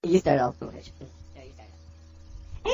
You start off foolish. No, you start off.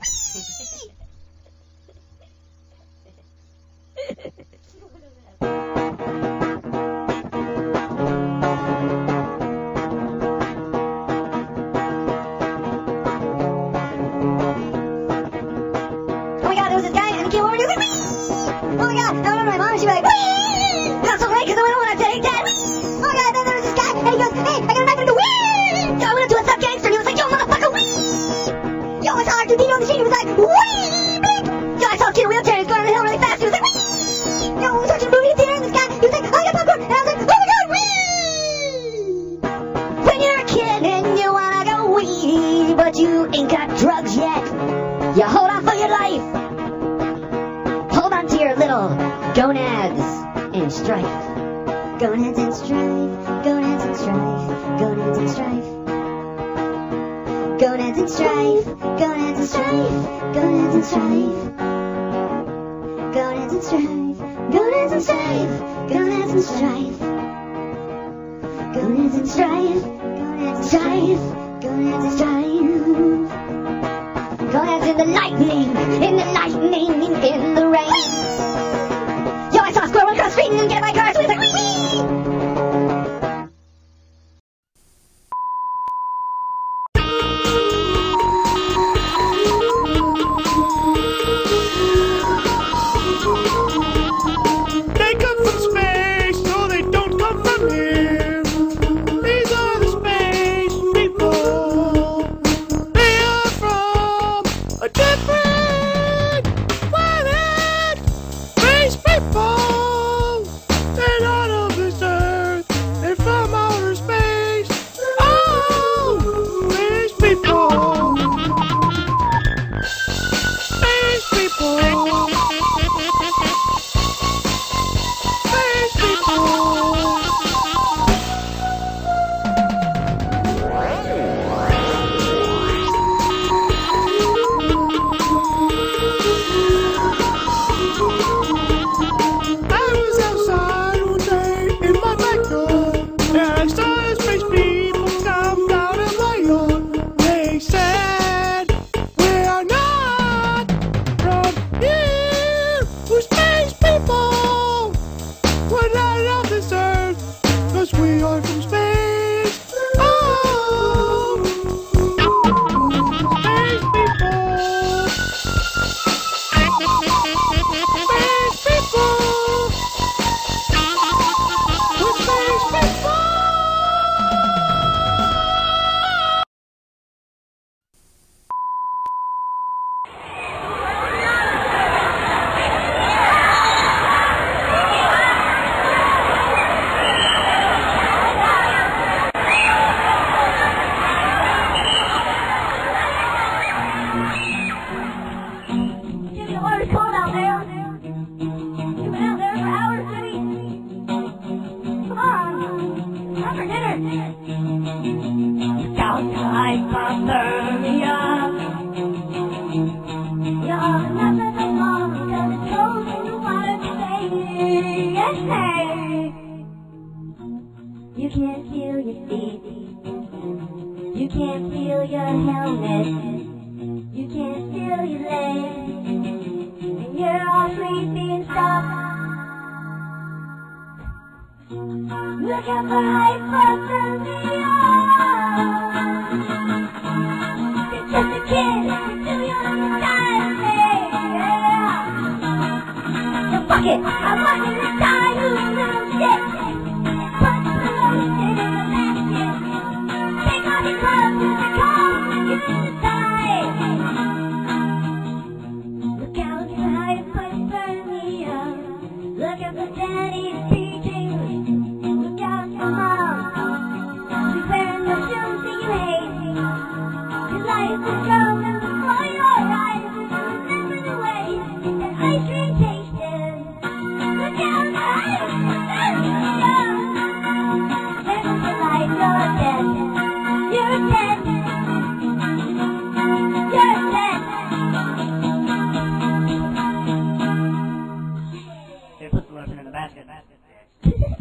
Oh my god, there was this guy and he came over and he was like, Wee! Oh my god, I remember my mom, she'd be like, Wee! Got so late because I went home and I take that. Oh my god, then there was this guy and he goes, hey, I got a knife and the Wee! So I went up to a sub-gangster and he was like, yo, motherfucker, Wee! Yo, I saw R2D on the street, he was like, Wee! Bleep! Yo, I saw a kid in a wheelchair, he was going down the hill really fast, he was like, Wee! Yo, we was watching a movie theater and this guy, he was like, oh, I got popcorn, and I was like, oh my god, Wee! When you're a kid and you wanna go Wee, but you ain't got drugs yet, you hold on for your life. Hold on to your little gonads and strife. Gonads and strife, gonads and strife, gonads and strife. Gonads and strife, gonads and strife, gonads and strife. Gonads and strife, gonads and strife, gonads and strife. Gonads and strife, gonads and strife, gonads and strife. Gonads in the lightning, in the lightning, in the rain. Yo, I saw a squirrel run across the street and didn't get in my car, so he's like, wee wee! They come from space, no, they don't come from here. These are the space people. They are from a different planet. Space people. They're not of this earth. They're from outer space. Oh, space people. Space people. Space people. I was outside one day in my backyard, and I saw the space people come down in my yard. They said, we are not from here, we're space people. We're not of this earth, 'cause we are from space. Oh, space people. Space people. We're space people. Jimmy, the water's cold out there. You've been out there for hours, Jimmy. Come on. Time for dinner. Down to hypothermia. You're nothing alone because it's cold in the water today. Yes, hey. You can't feel your feet. You can't feel your helmet. You can't feel your legs. And you're all sleeping stuff. Look out for hypothermia. You're just a kid, you're too young to die today. Yeah. So fuck it, I'm watching this die, you little shit. Put the lotion in the basket. Take off your clothes, 'cause they're cold, you're gonna die. Look out for hypothermia. Look out for daddy's teaching. Look out for mom. She's wearing the shoes that you hate. Your life is rolling before your eyes. Remember the way that ice cream tasted. Look out for hypothermia. There goes the light, you're dead. You're dead. You're dead. Here, put the lotion in the basket.